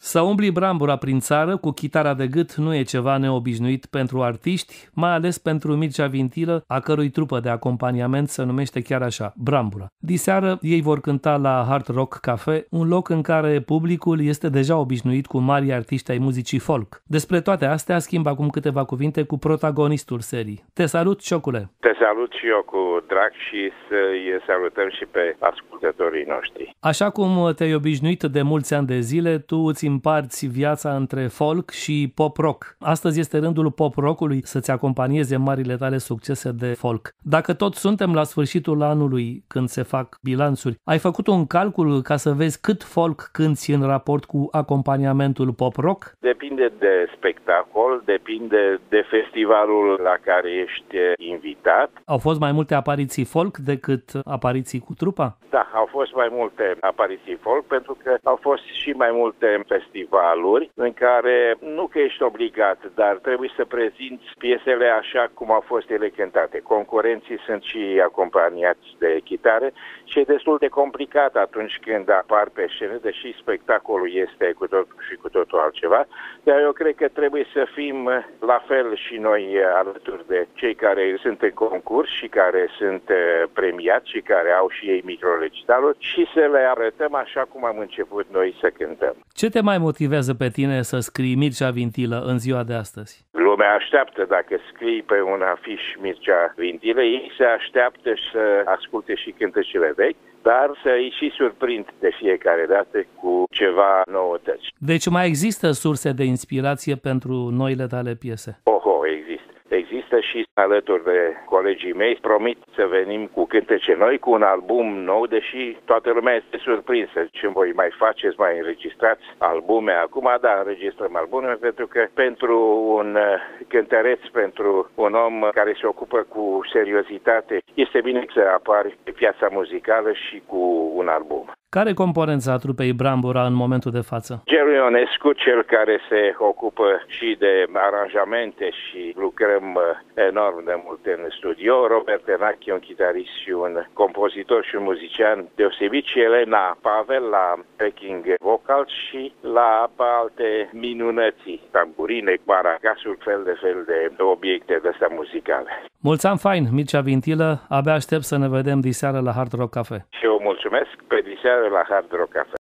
Să umbli Brambura prin țară cu chitara de gât nu e ceva neobișnuit pentru artiști, mai ales pentru Mircea Vintilă, a cărui trupă de acompaniament se numește chiar așa, Brambura. Diseară ei vor cânta la Hard Rock Cafe, un loc în care publicul este deja obișnuit cu mari artiști ai muzicii folk. Despre toate astea schimb acum câteva cuvinte cu protagonistul serii. Te salut, Ciocule! Te salut și eu cu drag și să-i salutăm și pe ascultătorii noștri. Așa cum te-ai obișnuit de mulți ani de zile, tu îți împarți viața între folk și pop-rock. Astăzi este rândul pop-rockului să-ți acompanieze marile tale succese de folk. Dacă tot suntem la sfârșitul anului, când se fac bilanțuri, ai făcut un calcul ca să vezi cât folk cânti în raport cu acompaniamentul pop-rock? Depinde de spectacol, depinde de festivalul la care ești invitat. Au fost mai multe apariții folk decât apariții cu trupa? Da, au fost mai multe apariții folk pentru că au fost și mai multe festivaluri în care nu că ești obligat, dar trebuie să prezinți piesele așa cum au fost ele cântate. Concurenții sunt și acompaniați de chitare și e destul de complicat atunci când apar pe scenă, deși spectacolul este cu totul și cu totul altceva, dar eu cred că trebuie să fim la fel și noi alături de cei care sunt în concurs și care sunt premiați și care au și ei microrecitaluri și să le arătăm așa cum am început noi să cântăm. Ce te mai motivează pe tine să scrii Mircea Vintilă în ziua de astăzi? Lumea așteaptă, dacă scrii pe un afiș Mircea Vintilă, ei se așteaptă să asculte și cântecele vechi, dar să îi și surprind de fiecare dată cu ceva noutăți. Deci mai există surse de inspirație pentru noile tale piese? Există și alături de colegii mei, promit să venim cu cântece noi, cu un album nou, deși toată lumea este surprinsă. Ce voi mai faceți, mai înregistrați albume? Acum, da, înregistrăm albume, pentru că pentru un cântăreț, pentru un om care se ocupă cu seriozitate, este bine să apari pe piața muzicală și cu un album. Care componența a trupei Brambura în momentul de față? Gelu Ionescu, cel care se ocupă și de aranjamente și lucrăm enorm de mult în studio, Robert Tenache, un chitarist și un compozitor și un muzician deosebit, și Elena Pavel la backing vocal și la alte minunății, tamburine, maracasuri, fel de obiecte de astea muzicale. Mulți ani fain, Mircea Vintilă, abia aștept să ne vedem diseară la Hard Rock Cafe. Și eu mulțumesc, pe diseară la Hard Rock Cafe.